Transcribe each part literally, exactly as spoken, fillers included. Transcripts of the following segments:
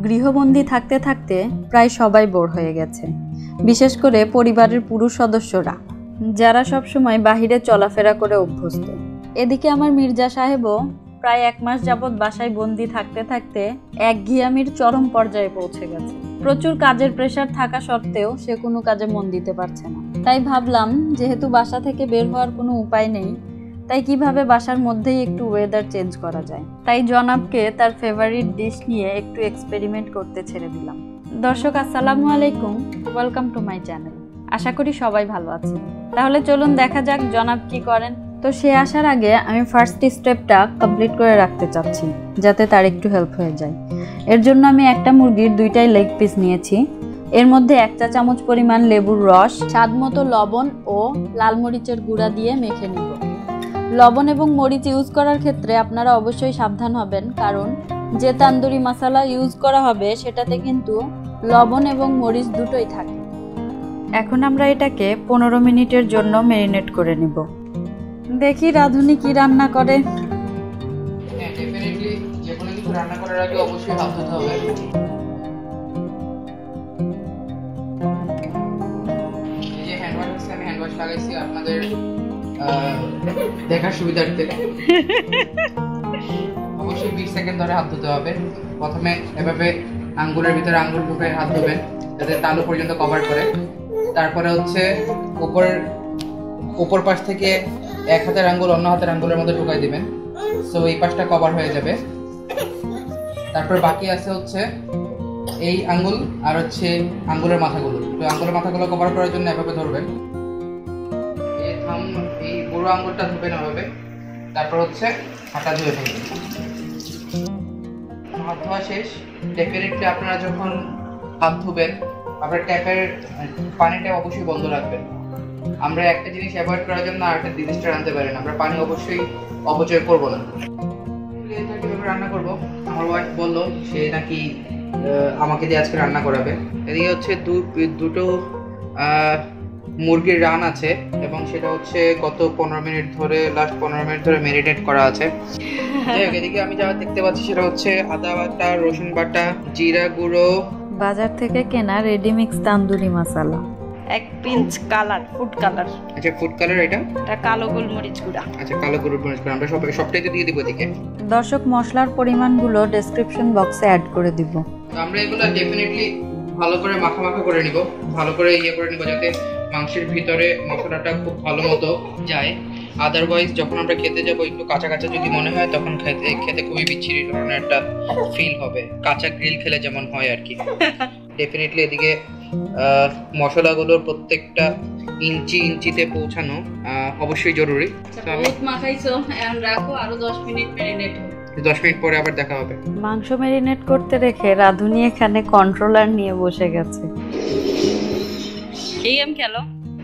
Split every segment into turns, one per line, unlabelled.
গৃহবন্দী থাকতে থাকতে প্রায় সবাই বোর হয়ে গেছে, বিশেষ করে পরিবারের পুরুষ সদস্যরা যারা সবসময় বাহিরে চলাফেরা করে অভ্যস্ত। এদিকে আমার মির্জা সাহেবও প্রায় এক মাস যাবৎ বাসায় বন্দি থাকতে থাকতে একঘেয়ামির চরম পর্যায়ে পৌঁছে গেছে। প্রচুর কাজের প্রেশার থাকা সত্ত্বেও সে কোনো কাজে মন দিতে পারছে না। তাই ভাবলাম, যেহেতু বাসা থেকে বের হওয়ার কোনো উপায় নেই, তাই কিভাবে বাসার মধ্যেই একটু ওয়েদার চেঞ্জ করা যায়। তাই জনাবকে তার ফেভারিট ডিশ নিয়ে একটু এক্সপেরিমেন্ট করতে ছেড়ে দিলাম। দর্শক আসসালামু আলাইকুম, ওয়েলকাম টু মাই চ্যানেল। আশা করি সবাই ভালো আছেন। তাহলে চলুন দেখা যাক জনাব কি করেন। তো সে আসার আগে আমি ফার্স্ট স্টেপটা কমপ্লিট করে রাখতে চাচ্ছি, যাতে তার একটু হেল্প হয়ে যায়। এর জন্য আমি একটা মুরগির দুইটাই লেগ পিস নিয়েছি। এর মধ্যে এক চা চামচ পরিমাণ লেবুর রস, স্বাদ মতো লবণ ও লাল মরিচের গুঁড়া দিয়ে মেখে নিব। লবণ এবং মরিচ ইউজ করার ক্ষেত্রে আপনারা অবশ্যই সাবধান হবেন, কারণ যে তান্দুরি মশলা ইউজ করা হবে সেটাতে কিন্তু লবণ এবং মরিচ দুটোই থাকে। এখন আমরা এটাকে পনেরো মিনিটের জন্য ম্যারিনেট করে নিব। দেখি রাধুনি কি রান্না করে।
হ্যাঁ, ডেফিনেটলি যে কোনো কিছু রান্না করার আগে অবশ্যই হাত ধুতে হবে। এই যে হ্যান্ড ওয়াশ আছে, আমি হ্যান্ড ওয়াশ লাগাইছি আপনাদের দেখার সুবিধার্থে। অবশ্যই বিশ সেকেন্ড ধরে হাত ধুতে হবে। প্রথমে এভাবে আঙ্গুলের ভিতরে আঙ্গুল ঢুকে হাত ধুবেন, যাতে তালু পর্যন্ত কভার করে। তারপরে হচ্ছে উপর উপর পাশ থেকে এক হাতের আঙ্গুল অন্য হাতের আঙ্গুলের মধ্যে ঢুকাই দিবেন, সো এই পাশটা কভার হয়ে যাবে। তারপর বাকি আছে হচ্ছে এই আঙ্গুল আর হচ্ছে আঙ্গুলের মাথাগুলো। তো আঙ্গুলের মাথাগুলো কভার করার জন্য এভাবে ধরবেন, এই থাম এই বড় আঙ্গুলটা ধরবেন এভাবে। তারপর হচ্ছে হাতটা ধুয়ে ফেলবেন। হাত ধোয়া শেষ। ডেফিনেটলি আপনারা যখন হাত ধুবেন আপনার ট্যাপের পানিটা অবশ্যই বন্ধ রাখবেন। আমরা একটা জিনিস অ্যাভয়েড করার জন্য আরেকটা ডিজাস্টার আনতে পারেন, আমরা পানি অবশ্যই অপচয় করবো না। এটা কিভাবে রান্না করবো, আমার ওয়াইফ বললো সে নাকি আমাকে দিয়ে আজকে রান্না করাবে। এদিকে হচ্ছে দুটো মুরগির রান আছে এবং সেটা হচ্ছে গত পনেরো মিনিট ধরে লাস্ট পনেরো মিনিট ধরে ম্যারিনেট করা আছে। এদিকে আমি যা দেখতে পাচ্ছি সেটা হচ্ছে আদা বাটা, রসুন বাটা, জিরা গুঁড়ো,
বাজার থেকে কেনা রেডি মিক্স তান্দুরি মশলা, এক পিঞ্চ কালার, ফুড কালার।
আচ্ছা, ফুড কালার। এটা
এটা কালো গোলমরিচ গুঁড়া।
আচ্ছা, কালো গোলমরিচ গুঁড়া। আমরা সব সবটাই দিয়ে দিব এদিকে।
দর্শক, মশলার পরিমাণগুলো ডেসক্রিপশন বক্সে অ্যাড করে দিব।
তো আমরা এগুলো ডেফিনেটলি ভালো করে মাখা মাখা করে নিব, ভালো করে ইয়ে করে নিব, যাতে মাংসের ভিতরে মশলাটা খুব ভালো মতো যায়। আদারওয়াইজ যখন আমরা খেতে যাবো একটু কাঁচা কাঁচা যদি মনে হয়, তখন খেতে খেতে খুবই বিচ্ছিরি ধরনের একটা ফিল হবে, কাঁচা গ্রিল খেলে যেমন হয় আর কি। ডেফিনেটলি এদিকে মশলাগুলোর প্রত্যেকটা ইঞ্চি ইঞ্চিতে পৌঁছানো অবশ্যই জরুরি। দশ মিনিট পরে আবার দেখা হবে।
মাংস ম্যারিনেট করতে রেখে রাধুনি এখানে কন্ট্রোলার নিয়ে বসে গেছে। এই গেম খেলো।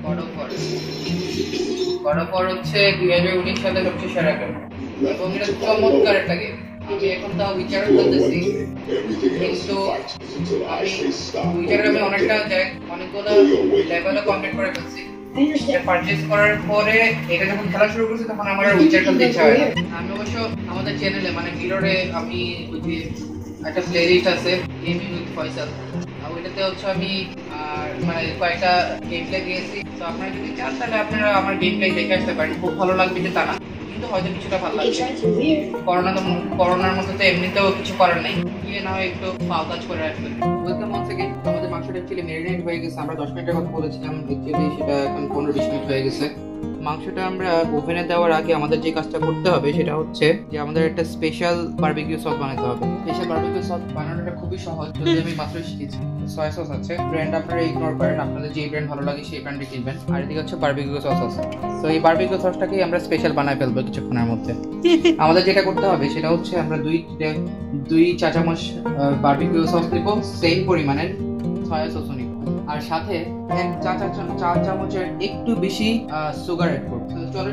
গড়পর হচ্ছে দুই হাজার উনিশ সালে সবচেয়ে সেরা গেম এবং এটা চমৎকার একটা গেম। আমি এখন তাও বিচার করতেছি, কিন্তু আমি বিচারে আমি অনেকটা অনেকগুলো লেভেলে কমপ্লিট করে ফেলছি। এটা পারচেজ করার পরে এটা যখন খেলা শুরু করছি তখন আমার আর উইচার খেলতে ইচ্ছা হয় না। আমি অবশ্য আমাদের চ্যানেলে মানে মিররে আমি ওই যে একটা প্লে লিস্ট আছে গেমিং উইথ ফয়সাল, ওইটাতে হচ্ছে আমি মানে কয়েকটা গেম প্লে দিয়েছি। তো আপনারা যদি চান তাহলে আপনারা আমার গেম প্লে দেখে আসতে পারেন। খুব ভালো লাগবে যে তা না, কিন্তু হয়তো কিছুটা ভালো লাগবে। করোনা তো করোনার মধ্যে তো এমনিতেও কিছু করার নেই, গিয়ে না হয় একটু পাও কাজ করে আসবেন। Welcome once again. আমাদের মাংসটা অ্যাকচুয়ালি ম্যারিনেট হয়ে গেছে। আমরা দশ মিনিটের কথা বলেছিলাম, অ্যাকচুয়ালি সেটা এখন পনেরো বিশ মিনিট হয়ে গেছে। মাংসটা আমরা ওভেনে দেওয়ার আগে আমাদের যে কাজটা করতে হবে সেটা হচ্ছে যে আমাদের একটা স্পেশাল বারবিকিউ সস বানাতে হবে। স্পেশাল বারবিকিউ সস বানানোটা খুবই সহজ, যদি আমি মাত্রই শিখেছি। সয়া সস আছে, ব্র্যান্ড আপনারা ইগনোর করেন, আপনাদের যে ব্র্যান্ড ভালো লাগে সেই ব্র্যান্ডে কিনবেন। আর এদিকে হচ্ছে বারবিকিউ সস আছে। তো এই বারবিকিউ সসটাকেই আমরা স্পেশাল বানায় ফেলবো কিছুক্ষণের মধ্যে। আমাদের যেটা করতে হবে সেটা হচ্ছে আমরা দুই দুই চা চামচ বারবিকিউ সস দিব, সেম পরিমাণের সয়া সসও নিব, আর সাথে এক চা চা চামচের একটু বেশি সুগার অ্যাড করব। চলেন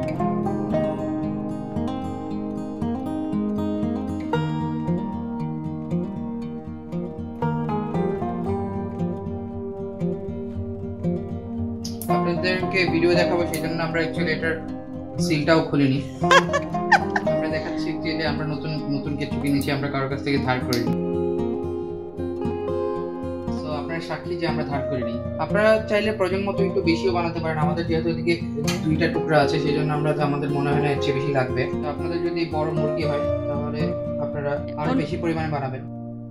আপনাদেরকে ভিডিও দেখাবো, সেই জন্য আমরা অ্যাকচুয়ালি এটার সিলটাও খুলিনি। আমরা দেখাচ্ছি যে আমরা নতুন নতুন কিছু কিনেছি, আমরা কারোর কাছ থেকে ধার করিনি। সময়ের সাক্ষী যে আমরা ধার করিনি। আপনারা চাইলে প্রয়োজন মতো একটু বেশিও বানাতে পারেন। আমাদের যেহেতু এদিকে দুইটা টুকরা আছে সেই জন্য আমরা আমাদের মনে হয় না এর চেয়ে বেশি লাগবে। তো আপনাদের যদি বড় মুরগি হয় তাহলে আপনারা আরো বেশি পরিমাণে বানাবেন।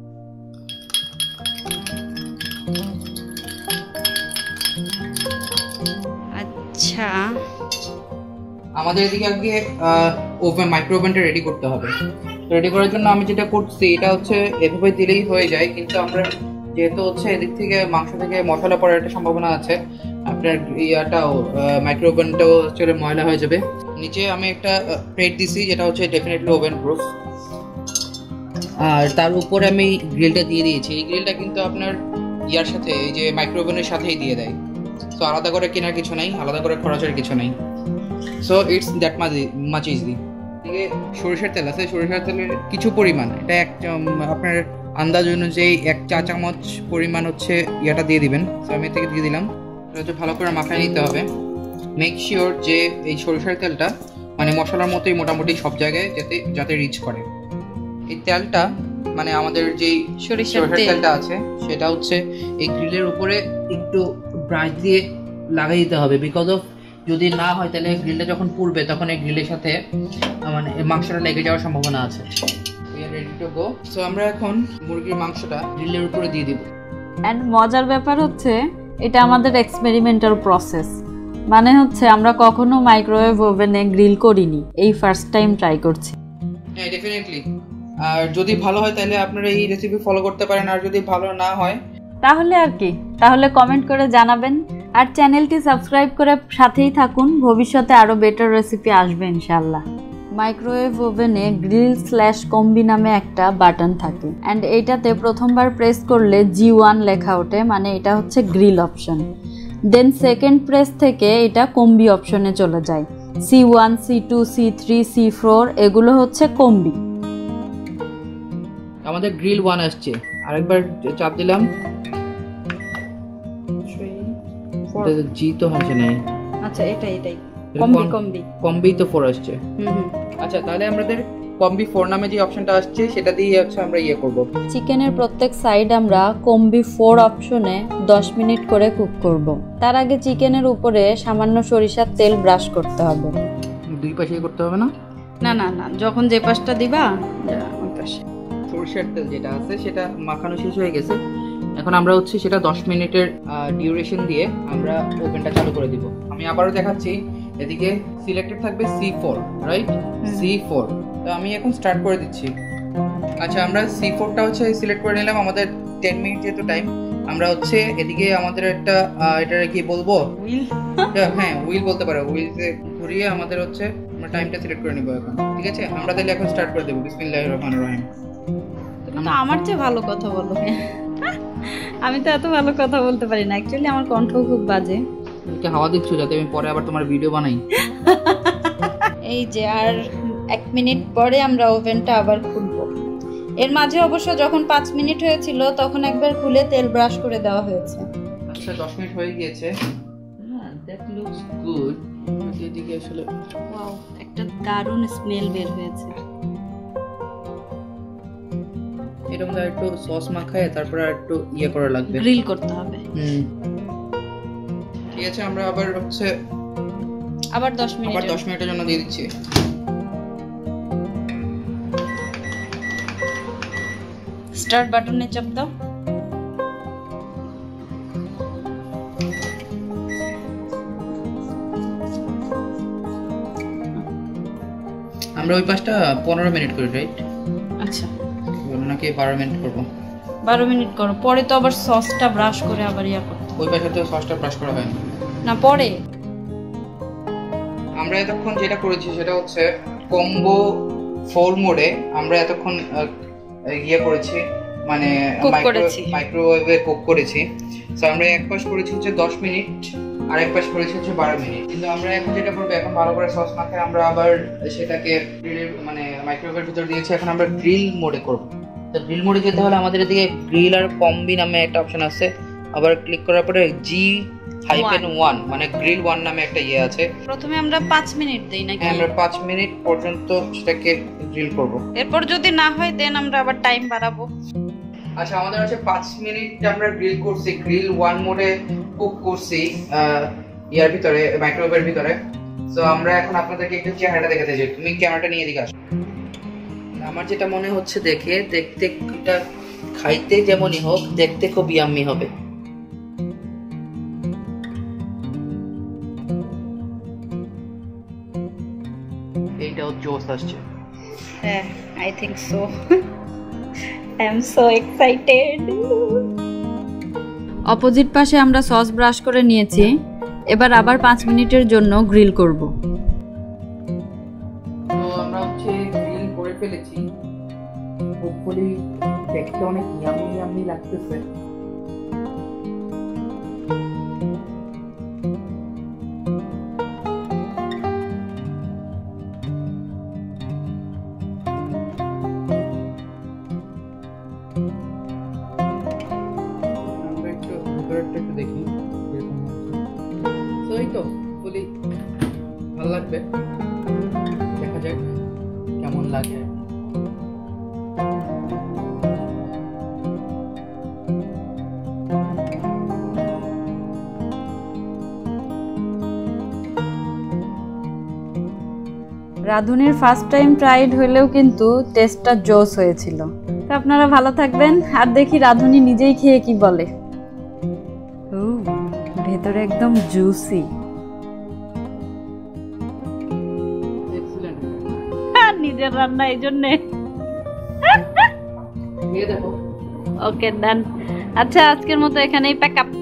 আচ্ছা,
আমাদের এদিকে আগে ওভেন মাইক্রো ওভেনটা রেডি করতে হবে। রেডি করার জন্য আমি যেটা করছি এটা হচ্ছে এভাবে দিলেই হয়ে যায়, কিন্তু আমরা যেহেতু হচ্ছে এদিক থেকে মাংস থেকে মশলা পড়ার একটা সম্ভাবনা আছে, আপনার ইয়াটাও মাইক্রো ওভেনটাও চলে ময়লা হয়ে যাবে। নিচে আমি একটা প্লেট দিছি যেটা হচ্ছে ডেফিনেটলি ওভেন প্রুফ, আর তার উপরে আমি গ্রিলটা দিয়ে দিয়েছি। এই গ্রিলটা কিন্তু আপনার ইয়ার সাথে এই যে মাইক্রো ওভেনের সাথেই দিয়ে দেয়, সো আলাদা করে কেনার কিছু নাই, আলাদা করে খরচের কিছু নাই। So it's that much much easy. এদিকে সরিষার তেল আছে, সরিষার তেলের কিছু পরিমাণ, এটা এক আপনার আন্দাজ অনুযায়ী এক চা চামচ পরিমাণ হচ্ছে ইয়াটা দিয়ে দিবেন। সো আমি থেকে দিয়ে দিলাম। এটা হচ্ছে ভালো করে মাখায় নিতে হবে। মেক শিওর যে এই সরিষার তেলটা মানে মশলার মতোই মোটামুটি সব জায়গায় যাতে যাতে রিচ করে। এই তেলটা মানে আমাদের যেই সরিষার তেলটা আছে সেটা হচ্ছে এই গ্রিলের উপরে একটু ব্রাশ দিয়ে লাগাই দিতে হবে, বিকজ অফ যদি না হয় তাহলে গ্রিলটা যখন পুড়বে তখন এই গ্রিলের সাথে মানে মাংসটা লেগে যাওয়ার সম্ভাবনা আছে। We are ready to go. So আমরা এখন মুরগির মাংসটা গ্রিলের উপরে দিয়ে দিব।
এন্ড মজার ব্যাপার হচ্ছে এটা আমাদের এক্সপেরিমেন্টাল প্রসেস, মানে হচ্ছে আমরা কখনো মাইক্রোওয়েভ ওভেনে গ্রিল করিনি, এই ফার্স্ট টাইম ট্রাই করছি।
হ্যাঁ, ডেফিনেটলি। আর যদি ভালো হয় তাহলে আপনারা এই রেসিপি ফলো করতে পারেন, আর যদি ভালো না হয়
তাহলে আর কি, তাহলে কমেন্ট করে জানাবেন। আর চ্যানেলটি সাবস্ক্রাইব করে সাথেই থাকুন, ভবিষ্যতে আরও বেটার রেসিপি আসবে ইনশাল্লাহ। মাইক্রোওয়েভ ওভেনে গ্রিল স্ল্যাশ কম্বি নামে একটা বাটন থাকে, অ্যান্ড এইটাতে প্রথমবার প্রেস করলে জি ওয়ান লেখা ওঠে, মানে এটা হচ্ছে grill option. Then second press থেকে এটা কম্বি অপশনে চলে যায়। C one, C two, C three, C four এগুলো হচ্ছে কম্বি।
আমাদের গ্রিল ওয়ান আসছে, আরেকবার চাপ দিলাম, জি তো হচ্ছে না।
আচ্ছা, এটা এটাই কম্বি কম্বি
কম্বি তো ফোর আসছে।
হুম।
আচ্ছা, তাহলে আমাদের কম্বি ফোর নামে যে অপশনটা আসছে সেটা দিয়ে হচ্ছে আমরা ইয়ে করব।
চিকেনের প্রত্যেক সাইড আমরা কম্বি ফোর অপশনে দশ মিনিট করে কুক করব। তার আগে চিকেনের উপরে সামান্য সরিষার তেল ব্রাশ করতে হবে।
দুই পাশেই করতে হবে না?
না না না, যখন যে পাশটা দিবা ওই পাশে।
সরিষার তেল যেটা আছে সেটা মাখানো শেষ হয়ে গেছে, এখন আমরা হচ্ছে সেটা দশ মিনিটের ডিউরেশন দিয়ে আমরা ওভেনটা চালু করে দিব। আমি আবারও দেখাচ্ছি, এদিকে সিলেক্টেড থাকবে C four, right? C four. তো আমি এখন স্টার্ট করে দিচ্ছি। আচ্ছা, আমরা সি ফোরটা হচ্ছে সিলেক্ট করে নিলাম। আমাদের টেন মিনিট যেহেতু টাইম, আমরা হচ্ছে এদিকে আমাদের একটা এটা কি বলবো, হুইল, হ্যাঁ হুইল বলতে পারো, হুইলতে ঘুরিয়ে আমাদের হচ্ছে আমরা টাইমটা সিলেক্ট করে নিব এখন। ঠিক আছে, আমরা তাহলে এখন স্টার্ট করে দেবো। বিসমিল্লাহির রহমানির রহিম।
তো আমার চেয়ে ভালো কথা বলো। আমি তো এত ভালো কথা বলতে পারি না, অ্যাকচুয়ালি আমার কণ্ঠ খুব বাজে।
ওকে হাওয়া দিচ্ছ যাতে আমি পরে আবার তোমার ভিডিও বানাই।
এই যে আর এক মিনিট পরে আমরা ওভেনটা আবার খুলবো। এর মাঝে অবশ্য যখন পাঁচ মিনিট হয়েছিল তখন একবার খুলে তেল ব্রাশ করে দেওয়া হয়েছে।
আচ্ছা, দশ মিনিট হয়ে গিয়েছে। হ্যাঁ, দ্যাট লুকস গুড। এদিকে আসলে
ওয়াও, একটা দারুণ স্মেল বের হয়েছে।
এরকম একটু সস মাখায় তারপর একটু ইয়ে করা লাগবে,
গ্রিল করতে হবে।
হুম, ঠিক আছে। আমরা আবার হচ্ছে
আবার দশ মিনিট
আবার দশ মিনিটের জন্য দিয়ে দিচ্ছি।
স্টার্ট বাটনে চাপ দাও।
আমরা ওই পাঁচটা পনেরো মিনিট করি, রাইট?
আচ্ছা,
নাকি বারো মিনিট করবো?
বারো মিনিট করো, পরে তো আবার সসটা ব্রাশ করে আবার ইয়া করতে।
ওই পাশে তো সসটা ব্রাশ করা হয়
না, পরে।
আমরা এতক্ষণ যেটা করেছি সেটা হচ্ছে কম্বো ফোর মোডে আমরা এতক্ষণ ইয়ে করেছি, মানে মাইক্রোওয়েভে কুক করেছি। সো আমরা এক পাশ করেছি হচ্ছে দশ মিনিট আর এক পাশ করেছি হচ্ছে বারো মিনিট। কিন্তু আমরা এখন যেটা করবো, এখন ভালো করে সস মাখায় আমরা আবার সেটাকে গ্রিলের মানে মাইক্রোওয়েভের ভিতর দিয়েছি। এখন আমরা গ্রিল মোডে করবো। তো গ্রিল মোডে যেতে হলে আমাদের এদিকে গ্রিল আর কম্বি নামে একটা অপশন আছে, আবার ক্লিক করার পরে জি হাইফেন ওয়ান মানে গ্রিল ওয়ান নামে একটা ইয়ে আছে।
প্রথমে আমরা পাঁচ মিনিট দেই নাকি?
আমরা পাঁচ মিনিট পর্যন্ত সেটাকে গ্রিল করব।
এরপর যদি না হয় দেন আমরা আবার টাইম বাড়াবো।
আচ্ছা আমাদের হচ্ছে পাঁচ মিনিট আমরা গ্রিল করছি, গ্রিল ওয়ান মোডে কুক করছি ইয়ার ভিতরে, মাইক্রোওয়েভের ভিতরে। সো আমরা এখন আপনাদেরকে একটু চেহারাটা দেখাতে চাই। তুমি ক্যামেরাটা নিয়ে এদিকে আসো। আমার যেটা মনে হচ্ছে দেখে, দেখতে এটা খাইতে যেমনই হোক, দেখতে খুব ইয়াম্মি হবে। এইটাও জোস আসছে।
হ্যাঁ, I think so. I am so excited. Opposite পাশে আমরা সস ব্রাশ করে নিয়েছি, এবার আবার পাঁচ মিনিটের জন্য গ্রিল করব।
তো আমরা হচ্ছে গ্রিল করে ফেলেছি, হোপফুলি দেখতে অনেক ইয়াম্মি ইয়াম্মি লাগতেছে। আমরা একটু ভিতরেরটা একটু দেখি এরকম হচ্ছে। তো এই তো ফুলি ভালো লাগবে, দেখা যাক কেমন লাগে।
রাঁধুনির ফার্স্ট টাইম ট্রাইড হলেও কিন্তু টেস্টটা জোস হয়েছিল। তো আপনারা ভালো থাকবেন, আর দেখি রাঁধুনি নিজেই খেয়ে কি বলে। ও, ভেতরে একদম জুসি। নিজের রান্না এই জন্যে। ওকে ডান। আচ্ছা আজকের মতো এখানেই প্যাক আপ।